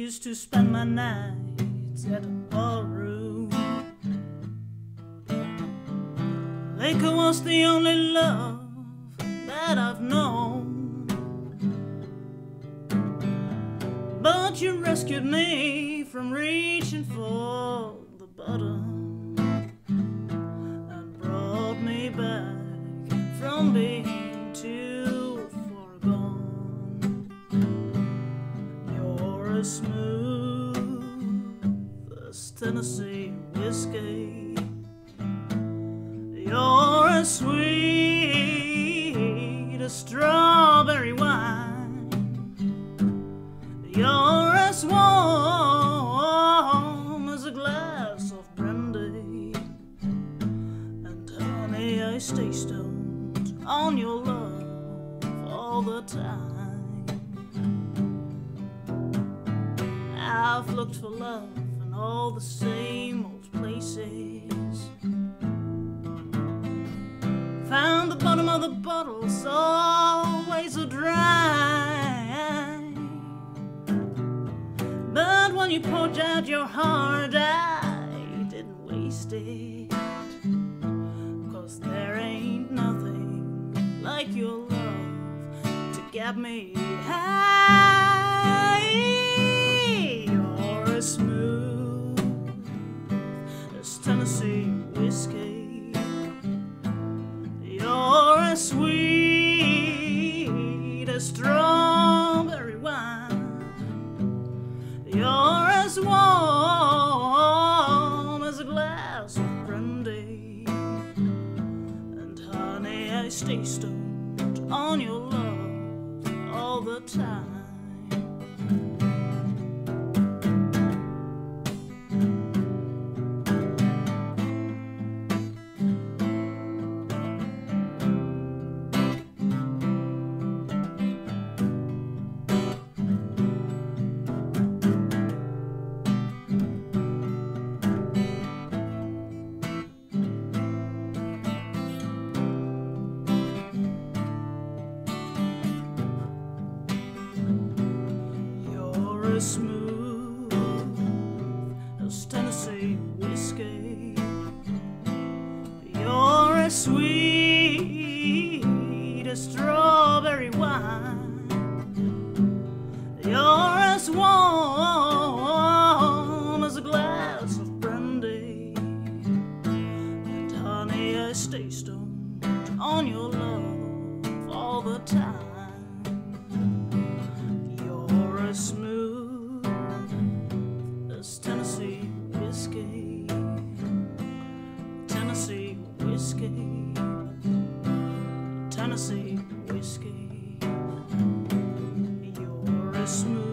used to spend my nights at a ballroom. Liquor was the only love that I've known. But you rescued me from reaching for the bottom and brought me back from being too far gone. You're as smooth as Tennessee whiskey. You're as sweet as strawberry wine. You're as warm as a glass of brandy. And honey, I stay stoned on your love all the time. I've looked for love in all the same old places. Found the bottom of the bottle's always so dry. But when you poured out your heart, I didn't waste it. 'Cause there ain't nothing like your love to get me high. You're as smooth as Tennessee whiskey. You're as sweet as strawberry wine. You're as warm as a glass of brandy. And honey, I stay stoned on your love all the time. As smooth as Tennessee whiskey. You're as sweet as strawberry wine. You're as warm as a glass of brandy. And honey, I stay stoned on your love all the time. You're as smooth Tennessee whiskey, Tennessee whiskey, Tennessee whiskey. You're as smooth